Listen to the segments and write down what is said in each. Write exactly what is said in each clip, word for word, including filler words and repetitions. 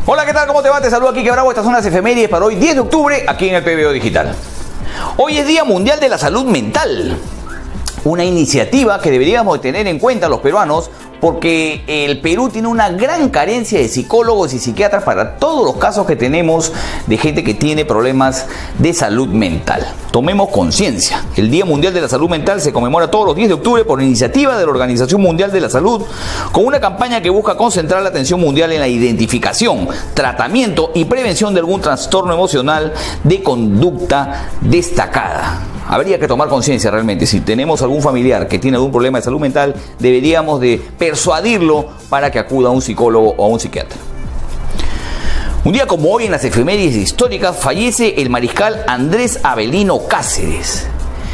Hola, ¿qué tal? ¿Cómo te va? Te saludo aquí, que Bravo. Estas son las efemérides para hoy, diez de octubre, aquí en el P B O Digital. Hoy es Día Mundial de la Salud Mental. Una iniciativa que deberíamos tener en cuenta los peruanos, porque el Perú tiene una gran carencia de psicólogos y psiquiatras para todos los casos que tenemos de gente que tiene problemas de salud mental. Tomemos conciencia. El Día Mundial de la Salud Mental se conmemora todos los diez de octubre por iniciativa de la Organización Mundial de la Salud, con una campaña que busca concentrar la atención mundial en la identificación, tratamiento y prevención de algún trastorno emocional de conducta destacada. Habría que tomar conciencia realmente. Si tenemos algún familiar que tiene algún problema de salud mental, deberíamos de persuadirlo para que acuda a un psicólogo o a un psiquiatra. Un día como hoy, en las efemérides históricas, fallece el mariscal Andrés Avelino Cáceres,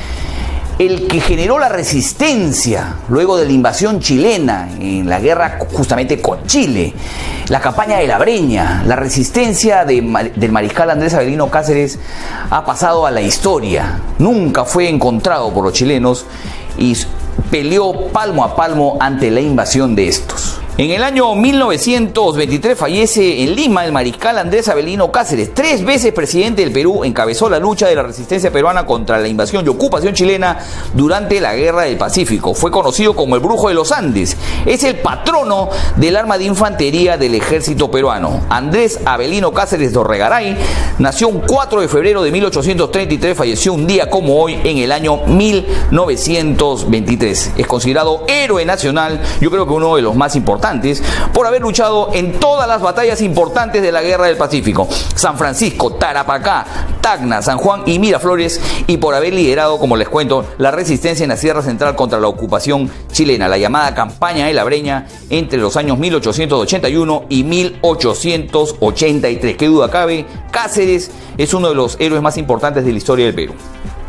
el que generó la resistencia luego de la invasión chilena en la guerra justamente con Chile, la campaña de la Breña. La resistencia de, del mariscal Andrés Avelino Cáceres ha pasado a la historia. Nunca fue encontrado por los chilenos y peleó palmo a palmo ante la invasión de estos. En el año mil novecientos veintitrés fallece en Lima el mariscal Andrés Avelino Cáceres, tres veces presidente del Perú. Encabezó la lucha de la resistencia peruana contra la invasión y ocupación chilena durante la Guerra del Pacífico. Fue conocido como el Brujo de los Andes. Es el patrono del arma de infantería del ejército peruano. Andrés Avelino Cáceres Dorregaray nació un cuatro de febrero de mil ochocientos treinta y tres, falleció un día como hoy en el año mil novecientos veintitrés. Es considerado héroe nacional, yo creo que uno de los más importantes, por haber luchado en todas las batallas importantes de la Guerra del Pacífico: San Francisco, Tarapacá, Tacna, San Juan y Miraflores, y por haber liderado, como les cuento, la resistencia en la Sierra Central contra la ocupación chilena, la llamada campaña de la Breña, entre los años mil ochocientos ochenta y uno y mil ochocientos ochenta y tres. Qué duda cabe, Cáceres es uno de los héroes más importantes de la historia del Perú.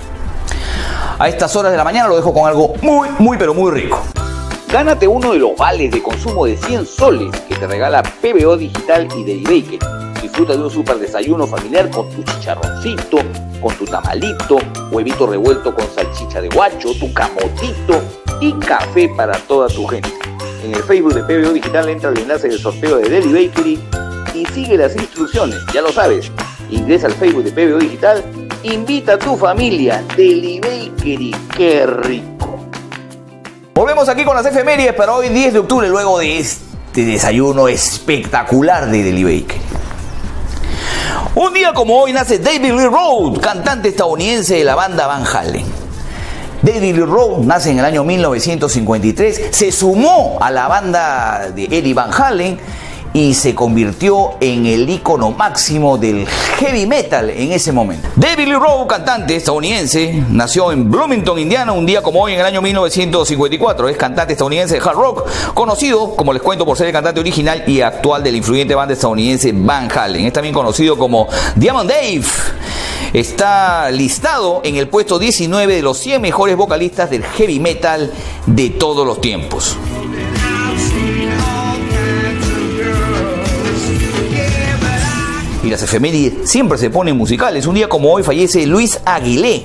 A estas horas de la mañana lo dejo con algo muy, muy, pero muy rico. Gánate uno de los vales de consumo de cien soles que te regala P B O Digital y Delibaker. Disfruta de un super desayuno familiar con tu chicharroncito, con tu tamalito, huevito revuelto con salchicha de guacho, tu camotito y café para toda tu gente. En el Facebook de P B O Digital entra al enlace del sorteo de Delibaker y sigue las instrucciones. Ya lo sabes, ingresa al Facebook de P B O Digital, invita a tu familia. Delibaker, qué rico. Volvemos aquí con las efemérides para hoy, diez de octubre, luego de este desayuno espectacular de Delibaker. Un día como hoy nace David Lee Roth, cantante estadounidense de la banda Van Halen. David Lee Roth nace en el año mil novecientos cincuenta y tres, se sumó a la banda de Eddie Van Halen y se convirtió en el ícono máximo del heavy metal en ese momento. David Lee Roth, cantante estadounidense, nació en Bloomington, Indiana, un día como hoy en el año mil novecientos cincuenta y cuatro. Es cantante estadounidense de hard rock, conocido, como les cuento, por ser el cantante original y actual de la influyente banda estadounidense Van Halen. Es también conocido como Diamond Dave. Está listado en el puesto diecinueve de los cien mejores vocalistas del heavy metal de todos los tiempos. Y las efemérides siempre se ponen musicales. Un día como hoy fallece Luis Aguilé.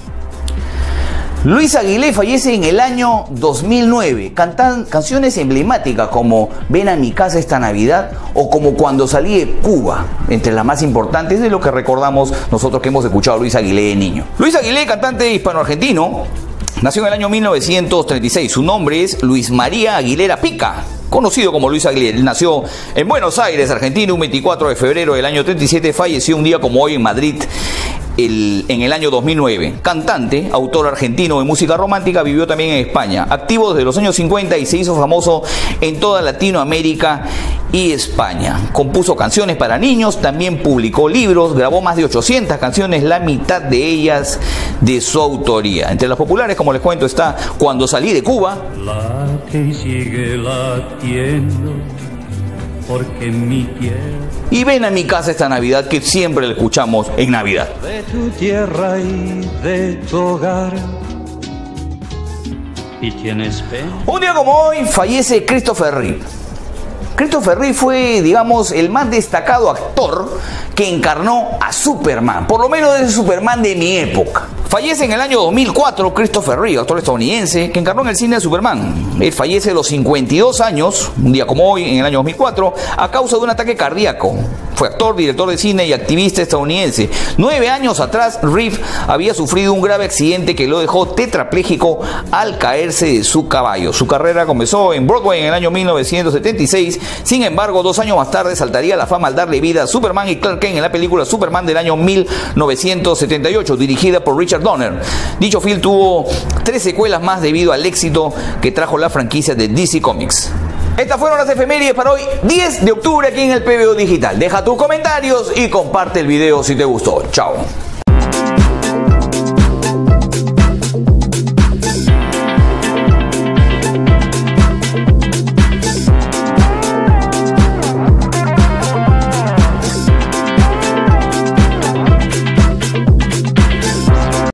Luis Aguilé fallece en el año dos mil nueve. Cantan canciones emblemáticas como Ven a mi casa esta Navidad o como Cuando salí de Cuba, entre las más importantes de lo que recordamos nosotros que hemos escuchado a Luis Aguilé de niño. Luis Aguilé, cantante hispano-argentino, nació en el año mil novecientos treinta y seis. Su nombre es Luis María Aguilera Pica, conocido como Luis Aguilé. Él nació en Buenos Aires, Argentina, un veinticuatro de febrero del año treinta y siete. Falleció un día como hoy en Madrid, el, en el año dos mil nueve. Cantante, autor argentino de música romántica, vivió también en España. Activo desde los años cincuenta y se hizo famoso en toda Latinoamérica y España. Compuso canciones para niños, también publicó libros, grabó más de ochocientas canciones, la mitad de ellas de su autoría. Entre las populares, como les cuento, está Cuando salí de Cuba. La que sigue latiendo, porque mi tierra. Y Ven a mi casa esta Navidad, que siempre la escuchamos en Navidad. De tu tierra y de tu hogar. Y tienes pena. Un día como hoy fallece Christopher Reeve. Christopher Reeve fue, digamos, el más destacado actor que encarnó a Superman, por lo menos es Superman de mi época. Fallece en el año dos mil cuatro Christopher Reeve, actor estadounidense que encarnó en el cine a Superman. Él fallece a los cincuenta y dos años, un día como hoy, en el año dos mil cuatro, a causa de un ataque cardíaco. Fue actor, director de cine y activista estadounidense. Nueve años atrás, Reeve había sufrido un grave accidente que lo dejó tetrapléjico al caerse de su caballo. Su carrera comenzó en Broadway en el año mil novecientos setenta y seis. Sin embargo, dos años más tarde saltaría a la fama al darle vida a Superman y Clark Kent en la película Superman del año mil novecientos setenta y ocho, dirigida por Richard Donner. Dicho film tuvo tres secuelas más debido al éxito que trajo la franquicia de D C Comics. Estas fueron las efemérides para hoy, diez de octubre, aquí en el P B O Digital. Deja tus comentarios y comparte el video si te gustó. Chao.